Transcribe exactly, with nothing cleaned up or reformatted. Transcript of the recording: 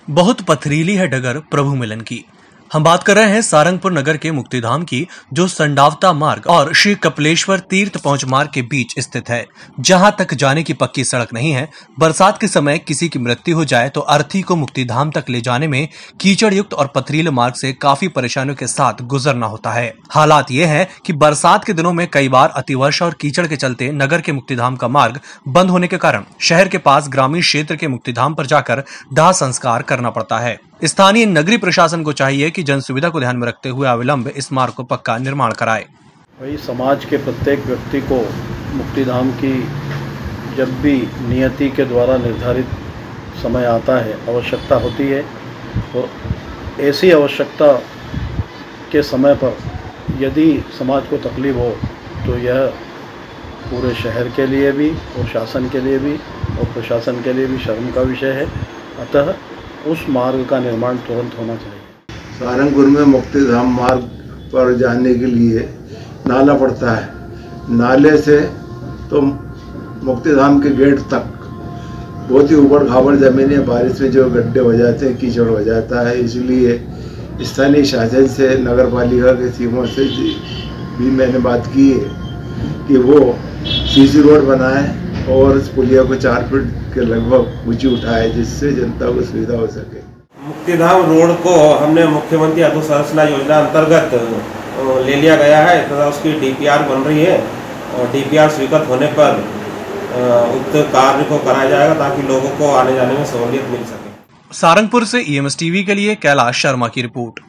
बहुत पथरीली है डगर प्रभु मिलन की। हम बात कर रहे हैं सारंगपुर नगर के मुक्तिधाम की, जो संडावता मार्ग और श्री कपिलेश्वर तीर्थ पहुंच मार्ग के बीच स्थित है, जहां तक जाने की पक्की सड़क नहीं है। बरसात के समय किसी की मृत्यु हो जाए तो अर्थी को मुक्तिधाम तक ले जाने में कीचड़ युक्त और पथरीले मार्ग से काफी परेशानियों के साथ गुजरना होता है। हालात ये है कि बरसात के दिनों में कई बार अतिवर्षा और कीचड़ के चलते नगर के मुक्तिधाम का मार्ग बंद होने के कारण शहर के पास ग्रामीण क्षेत्र के मुक्तिधाम पर जाकर दाह संस्कार करना पड़ता है। स्थानीय नगरीय प्रशासन को चाहिए कि जन सुविधा को ध्यान में रखते हुए अविलंब इस मार्ग को पक्का निर्माण कराए। वही समाज के प्रत्येक व्यक्ति को मुक्तिधाम की जब भी नियति के द्वारा निर्धारित समय आता है, आवश्यकता होती है, और ऐसी आवश्यकता के समय पर यदि समाज को तकलीफ हो तो यह पूरे शहर के लिए भी और शासन के लिए भी और प्रशासन के लिए भी शर्म का विषय है। अतः उस मार्ग का निर्माण तुरंत होना चाहिए। सारंगपुर में मुक्तिधाम मार्ग पर जाने के लिए नाला पड़ता है। नाले से तो मुक्तिधाम के गेट तक बहुत ही ऊबड़ खाबड़ जमीन है। बारिश में जो गड्ढे हो जाते हैं, कीचड़ हो जाता है, इसलिए स्थानीय शासन से, नगर पालिका के सीमों से भी मैंने बात की है कि वो सीसी रोड बनाए और इस पुलिया को चार फीट के लगभग ऊंची उठाए, जिससे जनता को सुविधा हो सके। मुक्तिधाम रोड को हमने मुख्यमंत्री अधोसंरचना योजना अंतर्गत ले लिया गया है तथा उसकी डीपीआर बन रही है और डीपीआर स्वीकृत होने पर उक्त कार्य को कराया जाएगा ताकि लोगों को आने जाने में सहूलियत मिल सके। सारंगपुर से ईएमएस टीवी के लिए कैलाश शर्मा की रिपोर्ट।